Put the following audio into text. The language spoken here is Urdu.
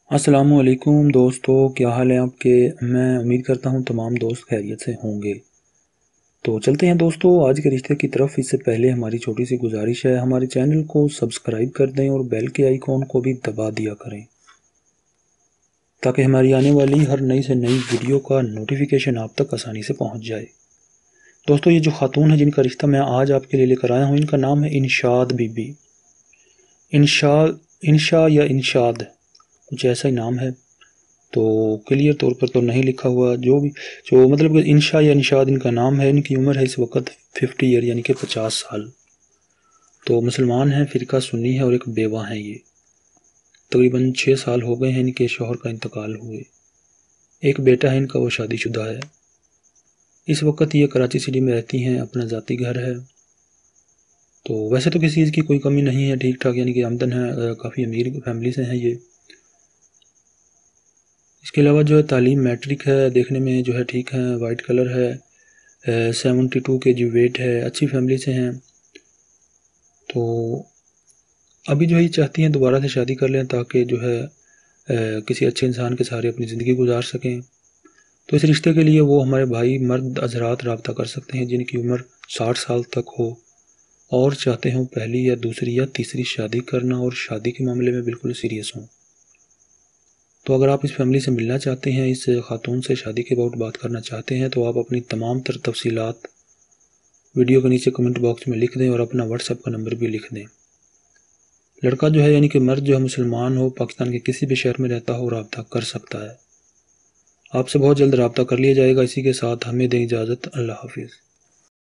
السلام علیکم دوستو، کیا حال ہے آپ کے؟ میں امید کرتا ہوں تمام دوست خیریت سے ہوں گے۔ تو چلتے ہیں دوستو آج کے رشتے کی طرف۔ اس سے پہلے ہماری چھوٹی سی گزارش ہے، ہمارے چینل کو سبسکرائب کر دیں اور بیل کے آئیکن کو بھی دبا دیا کریں تاکہ ہماری آنے والی ہر نئی سے نئی ویڈیو کا نوٹیفیکیشن آپ تک آسانی سے پہنچ جائے۔ دوستو یہ جو خاتون ہے جن کا رشتہ میں آج آپ کے لیے لے کر آیا ہوں، ان کا نام ہے انشاد بی بی۔ انشا یا انشاد کچھ ایسا ہی نام ہے، تو کلیئر طور پر تو نہیں لکھا ہوا، جو مطلب کہ انشا یا انشاد ان کا نام ہے۔ ان کی عمر ہے اس وقت 50 ایئر یعنی کہ 50 سال۔ تو مسلمان ہیں، فرقہ سنی ہے اور ایک بیوہ ہیں۔ یہ تقریباً 6 سال ہو گئے ہیں ان کے شوہر کا انتقال ہوئے۔ ایک بیٹا ہے ان کا، وہ شادی شدہ ہے۔ اس وقت یہ کراچی سٹی میں رہتی ہیں، اپنا ذاتی گھر ہے۔ تو ویسے تو کسی چیز کی کوئی کمی نہیں ہے، ٹھیک ٹھاک یعنی کہ آمدن ہے، کافی امیر فیملی سے ہیں یہ۔ اس کے علاوہ جو ہے تعلیم میٹرک ہے، دیکھنے میں جو ہے ٹھیک ہے، وائٹ کلر ہے، 72 کے جی ویٹ ہے، اچھی فیملی سے ہیں۔ تو ابھی جو ہے چاہتی ہیں دوبارہ سے شادی کر لیں تاکہ جو ہے کسی اچھے انسان کے سہارے اپنی زندگی گزار سکیں۔ تو اس رشتے کے لیے وہ ہمارے بھائی مرد حضرات رابطہ کر سکتے ہیں جن کی عمر 60 سال تک ہو اور چاہتے ہوں پہلی یا دوسری یا تیسری شادی کرنا اور شادی کے معاملے میں بالکل سیریس ہوں۔ تو اگر آپ اس فیملی سے ملنا چاہتے ہیں، اس خاتون سے شادی کے بعد بات کرنا چاہتے ہیں، تو آپ اپنی تمام تر تفصیلات ویڈیو کے نیچے کمنٹ باکس میں لکھ دیں اور اپنا واٹس ایپ کا نمبر بھی لکھ دیں۔ لڑکا جو ہے یعنی کہ مرد جو ہے مسلمان ہو، پاکستان کے کسی بھی شہر میں رہتا ہو، رابطہ کر سکتا ہے۔ آپ سے بہت جلد رابطہ کر لیا جائے گا۔ اسی کے ساتھ ہمیں دیں اجازت، اللہ حافظ۔